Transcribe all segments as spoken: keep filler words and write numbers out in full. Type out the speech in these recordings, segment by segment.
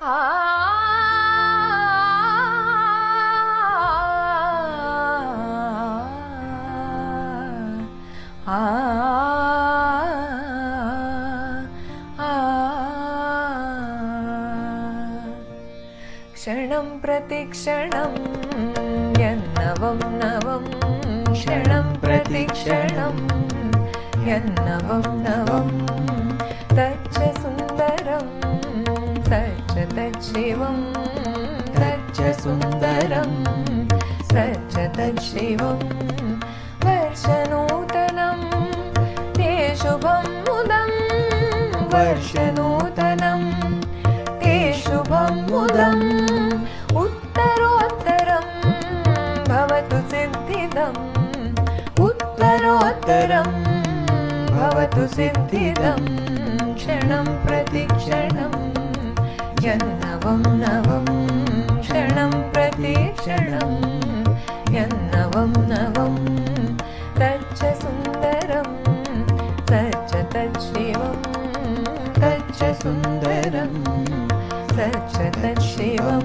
आ आ क्षणं प्रतिक्षणं यन्नवं नवं क्षणं प्रतिक्षणं यन्नवं नवं तच्च सुन्दरं सच्च तच्छिवं तच्च सुन्दरं सच्च तच्छिवं वर्षनूतनं ते शुभं मुदं वर्षनूतनं ते शुभं मुदम् उत्तरोत्तरं भवतु सिद्धिदम् उत्तरोत्तरं भवतु सिद्धिदम् क्षणं प्रतिक्षणं यन्नवं नवं क्षणं प्रतिक्षणं यन्नवं नवं तच्च सुन्दरं सच्च तच्छिवं तच्च सुन्दरं सच्च तच्छिवं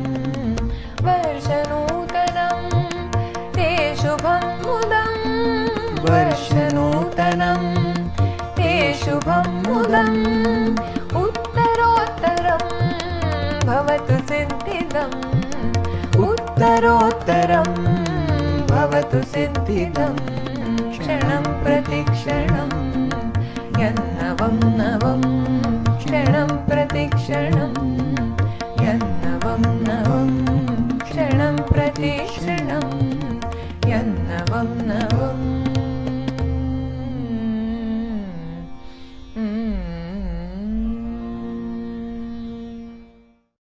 वर्षनूतनं ते शुभं मुदं वर्षनूतनं ते शुभं मुदम् उत्तरोत्तरं भवतु सिद्धिदम् उत्तरोत्तरं भवतु सिद्धिदम् क्षणं प्रतिक्षणं यन्नवं नवं क्षणं प्रतिक्षणं